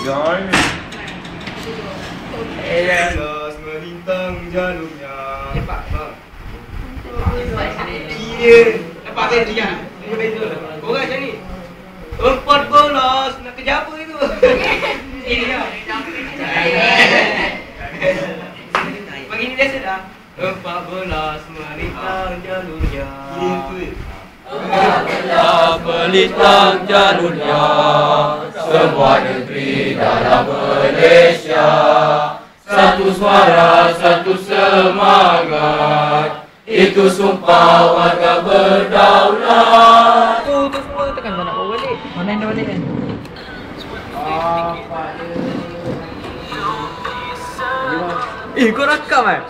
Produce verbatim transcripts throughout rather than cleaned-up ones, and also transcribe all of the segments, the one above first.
Jangan. Elas melintang jalurnya. Cepat, bang. Iya. Nampak kan dia? Dia beza lah. Orang macam ni. Empat bolas nak kerja apa itu? Ini dia. Pagi ni biasa dah. Empat bolas melintang jalurnya. Empat melintang jalurnya, semua negeri dalam Malaysia. Satu suara, satu semangat, itu sumpah warga berdaulat. Tu, tu semua tekan tak nak bawa balik. Mana yang dah balik kan? Eh, kau rakam kan?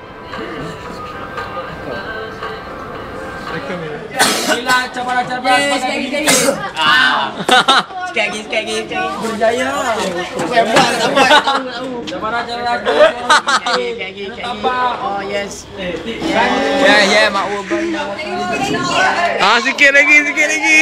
Inilah cabaran-cabaran sebagai sekali, sekali. Sikit lagi, sikit lagi, sikit lagi. berjaya. Apa yang buat, tak buat, tak tahu, tak tahu. Cabaran-cabaran Sikit lagi, sikit lagi, sikit lagi. Oh, yes. Ya, ya, mak ubah. Ah, sikit lagi, sikit lagi.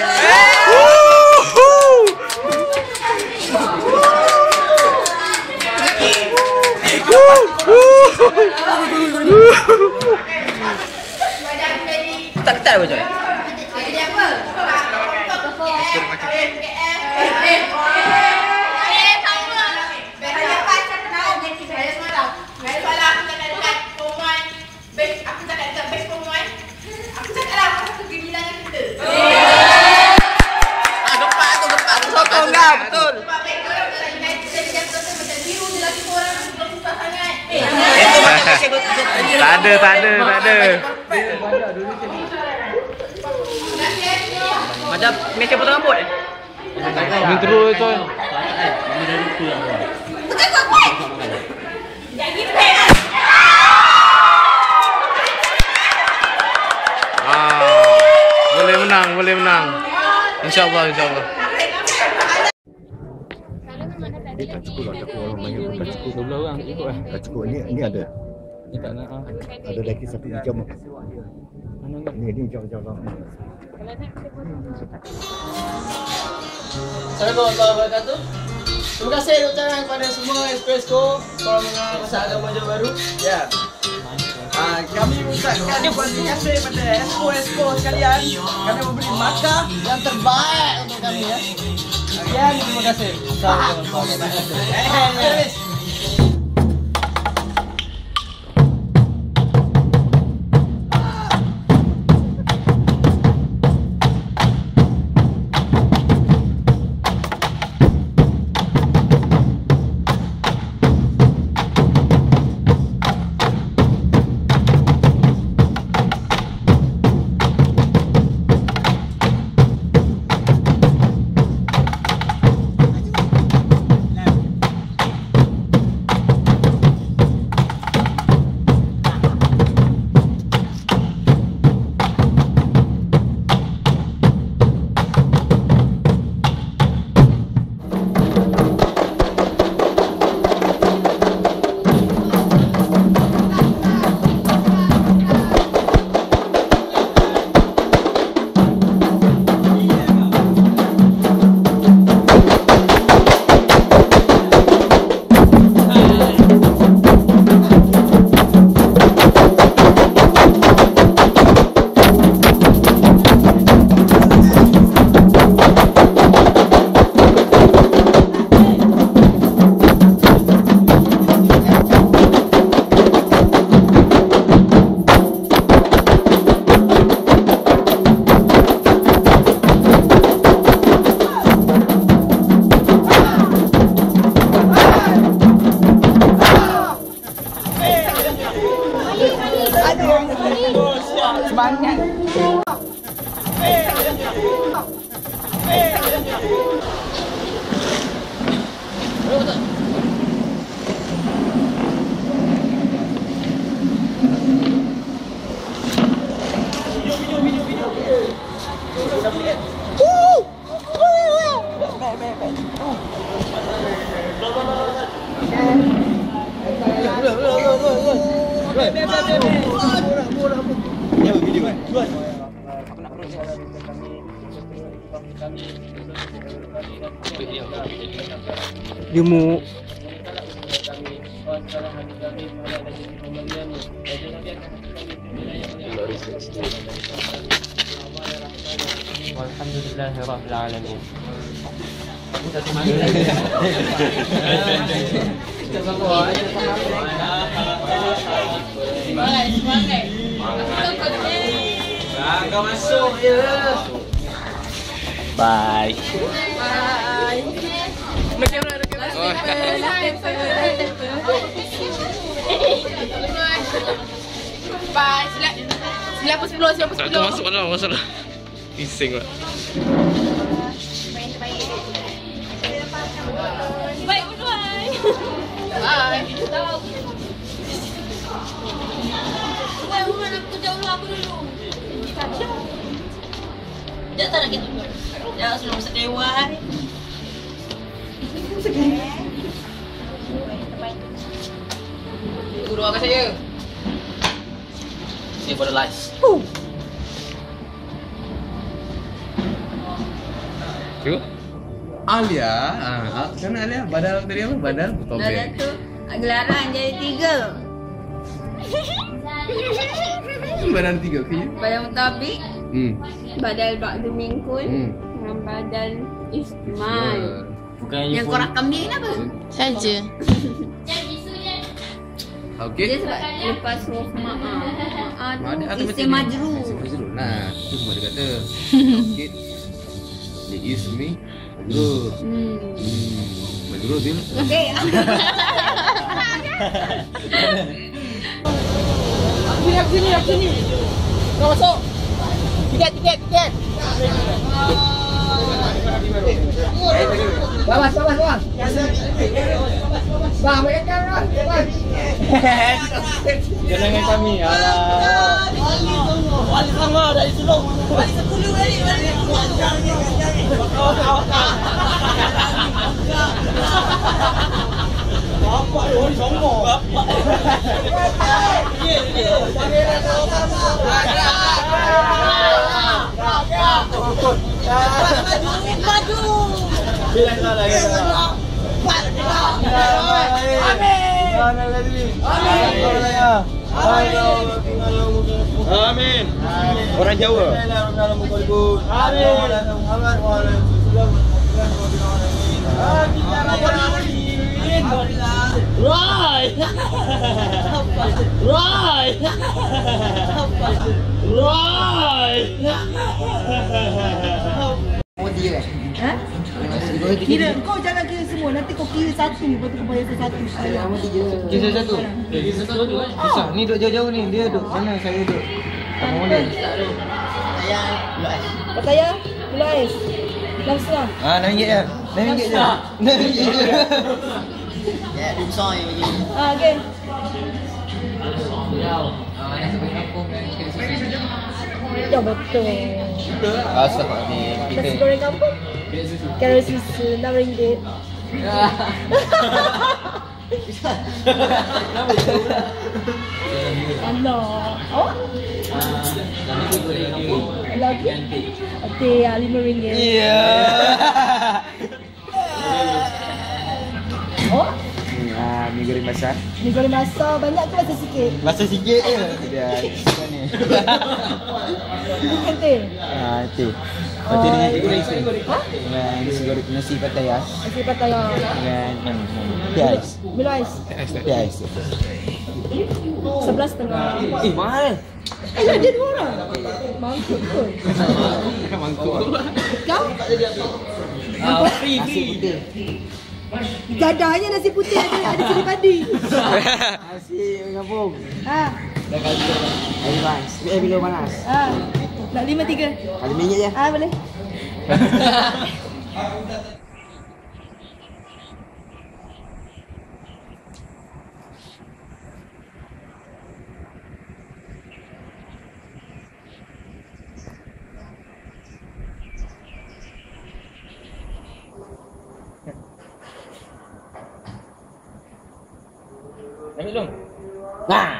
Tak-tak apa Joy? Jadi apa? Tak ada, tak ada, tak ada. Macam meja potong rambut eh? Ni terus tu. Ah, boleh menang, boleh menang. InsyaAllah, insyaAllah. Dia tak cukup lah, tak cukup orang main. Tak cukup dua belas orang ikut lah. Tak cukup, ni, ni ada. Ni tak nak ah. Ada lagi satu hijau. Mana enggak? Ni, ni hijau-hijau lah. Assalamualaikum warahmatullahi wabarakatuh. Terima kasih ucapkan kepada semua Espresso Koramanga Masyarakat Agama Johor Bahru. Ya. Ah, kami mengucapkan terima kasih kepada Espresso sekalian. Kami memberi markah yang terbaik untuk kami ya. Sekian, terima kasih. Assalamualaikum warahmatullahi wabarakatuh. Gemuk. Alhamdulillahirabbil alamin. Kau masuk je. Bye. Bye. Macam mana kamera? Bye. Sila. Sila pun sepuluh, sila pun Tak tu sepuluh. masuk mana masuk lah. Bising lah. Baik, bye. Bye. Wah, Uman, aku kerja dulu, aku dulu. Sekejap tak nak kita dulu. Sekejap, sebelum masuk dewan. Tunggu doakan saya. See you for the lights. Tu? Alia, ah, kan Alia badal tadi apa? Badal Dah topeng. tu, gelaran jadi tiga. Badal tiga okey. Badal Mutabik, Hmm. badal Ba'du Mingkun, Hmm. dengan badal Ismail. Bukan Yang kau rakam dia ni apa? Saja. Okey. Dia sebab lepas huruf ma'ah. Ma'ah Ada tu isim majrur. Majrur. Nah, tu semua dia kata. Okey. Dia ismi majrur. Hmm. Hmm. Majrur bil. Okey. Sini, aku sini, aku sini. Kau masuk. Tiket, tiket, tiket. Bawas, bawas, bawas. Bang, mereka kan. Jangan dengan kami. Alah. Wali sama dari Sulong. Wali sepuluh kali, wali. Bapak ni wali sombong. Bapak. Ye, ye. Maju. Bila salah ya. Amin. Orang Jawa. Right. Right. Right. Ha? Kira, kau jangan kira semua. Nanti kau kira satu. Lepas tu kau bayar satu. Ayah. Kira satu. Kira satu. Susah. Ni duduk jauh-jauh ni. Dia duduk mana saya duduk. Kamu boleh. Kata ya, gula ais. enam setengah. Ah, enam ringgit je. enam ringgit je. enam ringgit je. Ya, dia besar ni bagi. Ah, okey. Ya betul. Asal ni Nasi goreng kampung. Carrot susu enam ringgit. Allah. Oh? Lagi? Okey, ya, lima ringgit. Iya. Oh? Ah, mi goreng basah. Mi goreng masak banyak ke masak sikit? Basah sikit je. Dia suka ni. Bukan teh. Ah, teh. Pati dengan nasi goreng isi. Ha? Dengan nasi goreng nasi Pattaya. Nasi Pattaya. Dengan mana? Piaz. Milo ais. Piaz. Sebelas setengah. Eh, mahal. Eh, ada dua orang. Mangkuk pun. Mangkuk. Kau? Ah, free free. Gadahnya nasi putih ada ada cili padi. Nasi kampung. Ha. Dah kali air panas. Eh, bila panas. Ha. Nak lima tiga. Ada minyak je. Ah, boleh. Ambil long. Nah.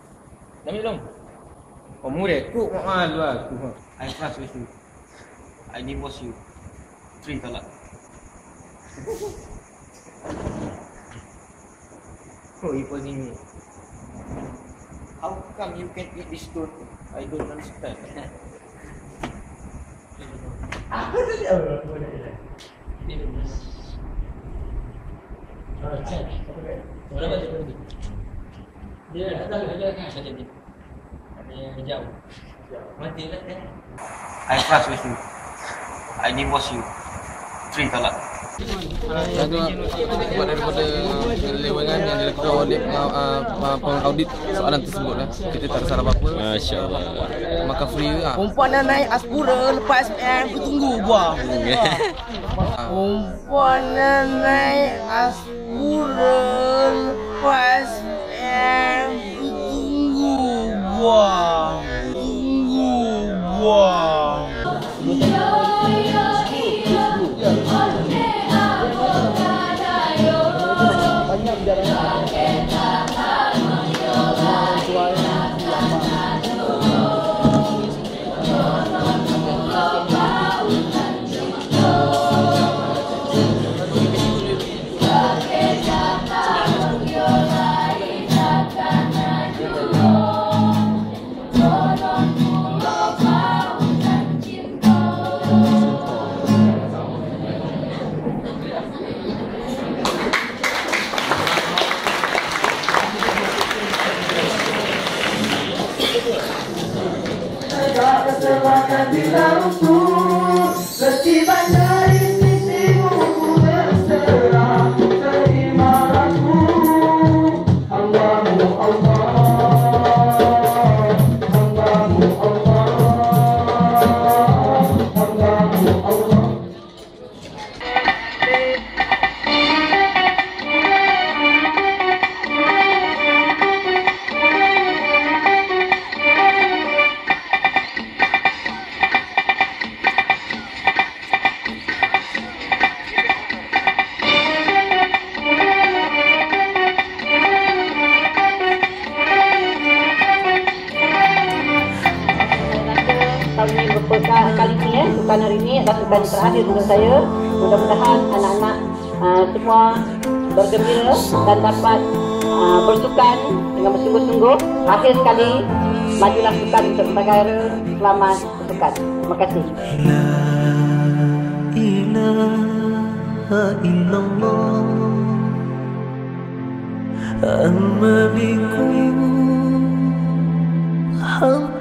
Ambil long. Oh, murid. Kuk mahal lah tu. Air panas tu. I divorce you. Three talak. Oh, you posing me. How come you can eat this food? I don't understand. Apa tu dia? Dia datang aja kan macam ni. Ada yang hijau. Mati lah kan. I trust with you. I divorce you. Three talak. Itu buat daripada lewangan yang dilakukan oleh uh, uh, pengaudit soalan tersebut lah. Kita tak ada salah apa-apa. Masya Allah. Maka free lah. Perempuan dah naik Aspura lepas S M aku tunggu buah. Perempuan dah naik Aspura lepas S M aku tunggu buah. Tunggu buah. Serahkan dilaruku ketiban dari sisimu berserah terimalah aku Allahu Allah Allahu Allah Allahu Allah. Tahun ini berpekal kali ini ya, bukan hari ini adalah bukan terakhir dengan saya. Mudah-mudahan anak-anak uh, semua bergembira dan dapat uh, bersukan dengan bersungguh-sungguh. Akhir sekali majulah sukan untuk negara. Selamat bersukan. Terima kasih. La ilaha illallah Al-Maliku